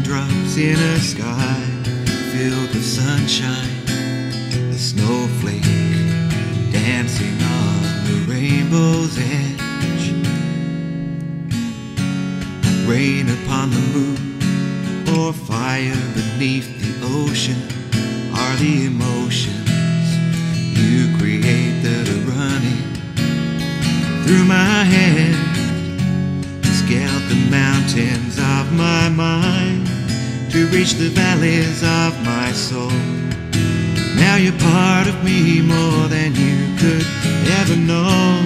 raindrops in a sky filled with sunshine, a snowflake dancing on the rainbow's edge, rain upon the moon, or fire beneath the ocean are the emotions you create that are running through my head. Scaled the mountains of my mind to reach the valleys of my soul. Now you're part of me more than you could ever know.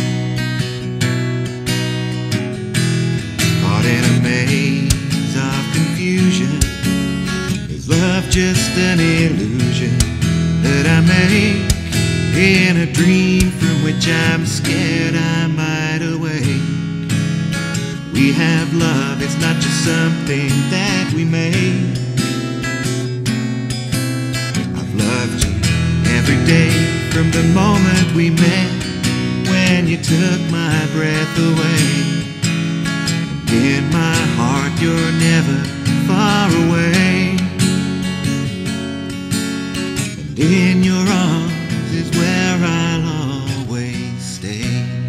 Caught in a maze of confusion, is love just an illusion that I make in a dream from which I'm scared I might awake? We have love, it's not just something that we make. I've loved you every day from the moment we met, when you took my breath away. And in my heart you're never far away, and in your arms is where I'll always stay.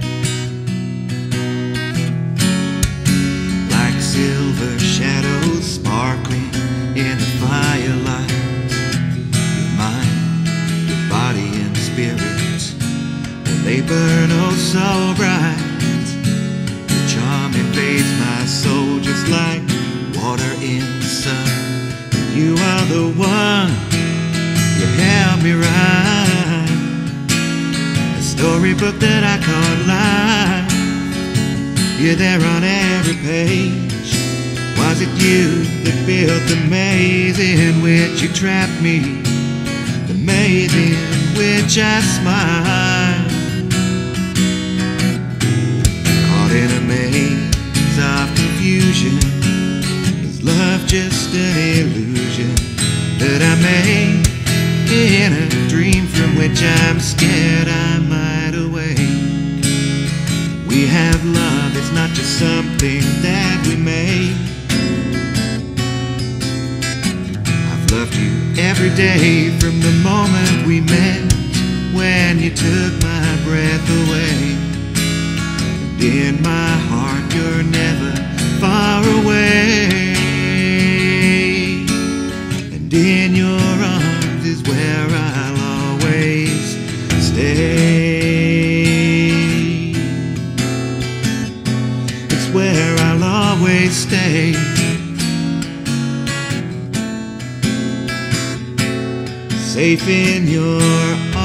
Silver shadows sparkling in the firelight, your mind, your body and spirit, well, they burn oh so bright. Your charm invades my soul just like water in the sun. You are the one, you held me right, a storybook that I call life. You're there on every page. Was it you that built the maze in which you trapped me, the maze in which I smile? Caught in a maze of confusion, is love just an illusion that I made in a dream from which I'm scared I might awake? We have love, it's not just something that we make. Loved you every day from the moment we met, when you took my breath away. And in my heart you're never far away, and in your arms is where I'll always stay. It's where I'll always stay. Safe in your arms.